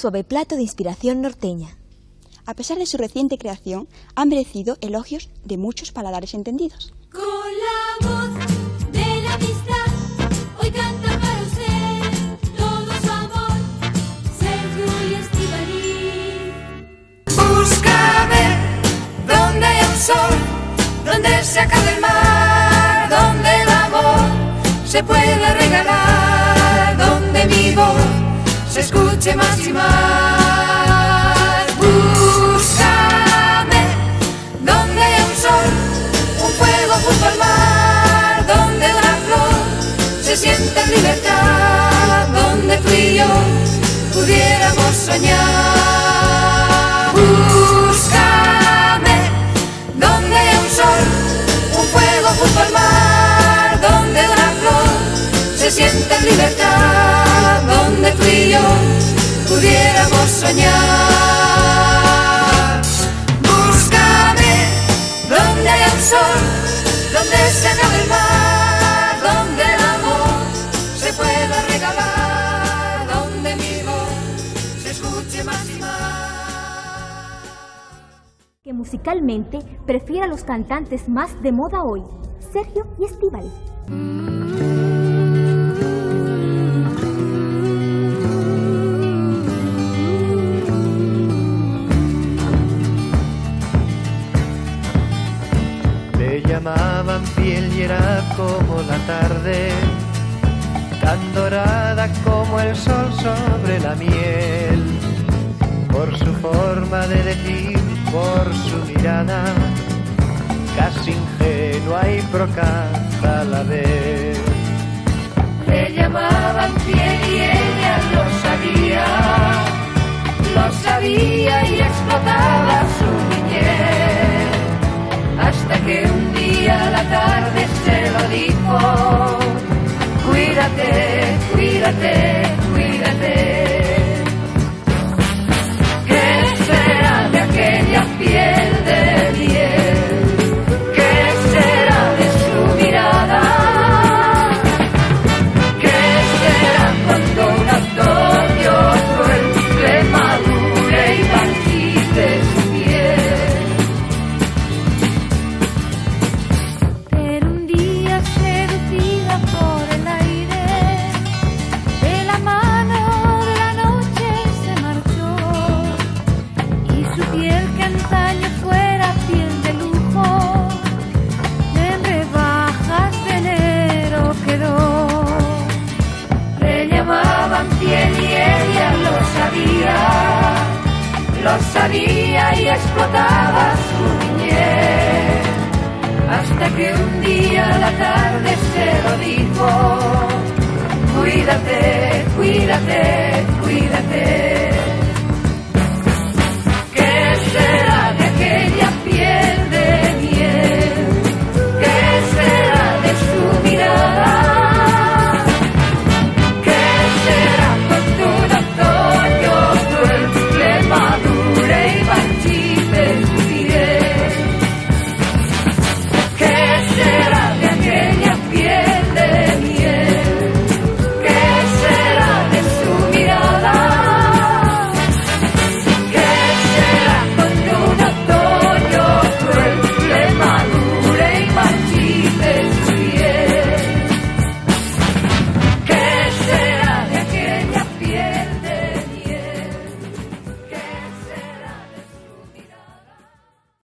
suave plato de inspiración norteña. A pesar de su reciente creación, ha merecido elogios de muchos paladares entendidos. Con la voz de la amistad, hoy canta para usted todo su amor, Sergio y Estíbaliz. Búscame donde hay un sol, donde se acabe el mar, donde el amor se pueda regalar, donde mi voz se escuche más y más. Búscame donde hay un sol, un fuego junto al mar, donde una flor se sienta en libertad, donde tú y yo pudiéramos soñar. Búscame donde hay un sol, un fuego junto al mar, donde una flor se sienta en libertad, donde tú y yo pudiéramos soñar. Búscame donde haya un sol, donde se acabe el mar, donde el amor se pueda regalar, donde mi voz se escuche más y más. Que musicalmente prefiere a los cantantes más de moda hoy, Sergio y Estíbaliz. Le llamaban piel y era como la tarde, tan dorada como el sol sobre la miel, por su forma de decir, por su mirada, casi ingenua y procaz a la vez. Le llamaban piel y ella lo sabía y explotaba su niñez, hasta que un día a la tarde se lo dijo: cuídate, cuídate, cuídate. ¿Qué será de aquella piel de miel? ¿Qué será de su mirada? ¿Qué será cuando un otoño cruel le madure y marchite su piel? Pero un día seducida por el aire, de la mano de la noche se marchó, y su piel que antaño fuera piel de lujo, en rebajas de enero quedó. Le llamaban piel y ella lo sabía y explotaba su niñez, hasta que un día a la tarde se lo dijo: cuídate, cuídate, cuídate.